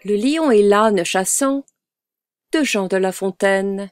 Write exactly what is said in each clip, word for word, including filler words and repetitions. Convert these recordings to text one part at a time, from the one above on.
Le lion et l'âne chassant de Jean de La Fontaine.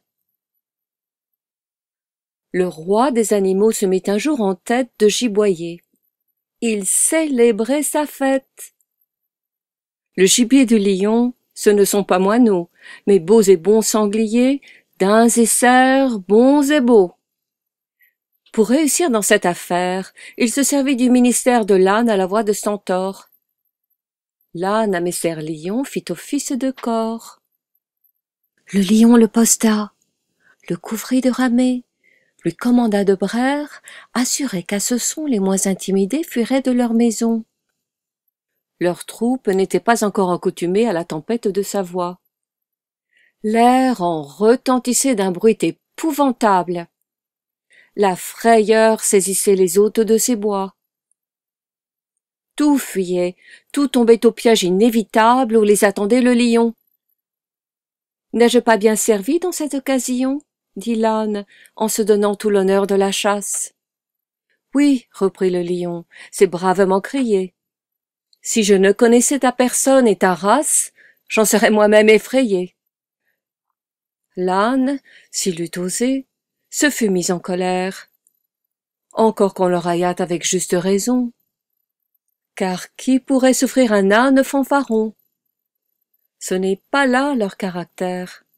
Le roi des animaux se mit un jour en tête de giboyer. Il célébrait sa fête. Le gibier du lion, ce ne sont pas moineaux, mais beaux et bons sangliers, daims et cerfs, bons et beaux. Pour réussir dans cette affaire, il se servit du ministère de l'âne à la voix de centaure. L'âne à messer lion fit office de cor. Le lion le posta, le couvrit de ramée, lui commanda de braire, assuré qu'à ce son les moins intimidés fuiraient de leur maison. Leur troupe n'était pas encore accoutumée à la tempête de sa voix. L'air en retentissait d'un bruit épouvantable. La frayeur saisissait les hôtes de ces bois. Tout fuyait, tout tombait au piège inévitable où les attendait le lion. « N'ai-je pas bien servi dans cette occasion ?» dit l'âne, en se donnant tout l'honneur de la chasse. « Oui, reprit le lion, c'est bravement crié. Si je ne connaissais ta personne et ta race, j'en serais moi-même effrayé. » L'âne, s'il eût osé, se fût mis en colère. Encore qu'on le raillât avec juste raison. Car qui pourrait souffrir un âne fanfaron? Ce n'est pas là leur caractère.